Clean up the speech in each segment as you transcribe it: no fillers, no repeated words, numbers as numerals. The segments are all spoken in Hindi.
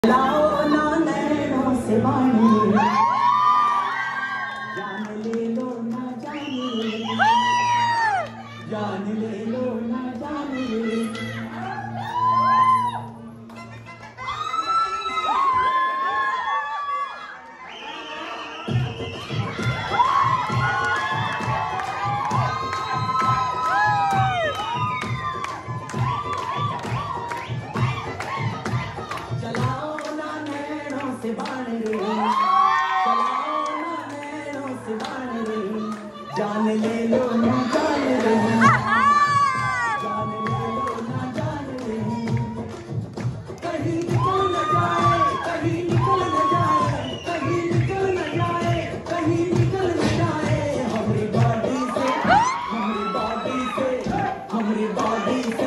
लाओ ना नैनों से बानी, जान ले लो ना जाने, जान ले लो ना जाने। चलाओ ना नैनों से बानी, चलाओ ना नैनों से बानी, जान ले लो ना जाने, जान ले लो ना जाने। कहीं निकल न जाए, कहीं निकल न जाए, कहीं निकल न जाए, कहीं निकल न जाए हमारी बॉडी से, हमारी बॉडी से, हमारी बॉडी से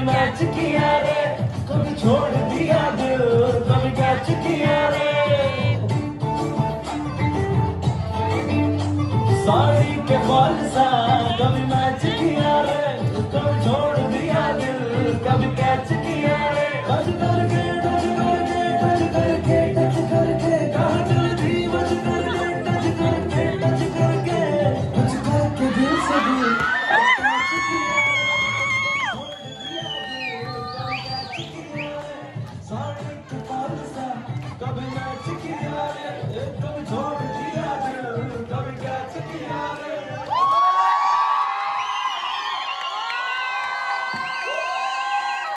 मैच किया रे, कभी छोड़ दिया दिल, कभी कैच किया रे। साड़ी के फॉल सा कभी मैच किया रे, कभी छोड़ दिया दिल, कभी कैच किया रे। टच करके टच करके टच करके टच करके कहाँ चलती बच करके टच करके टच करके टच करके दिल से भी टच किया रे, छोड़ दिया दिल, कभी कैच किया रे। साड़ी के फॉल सा कभी मैच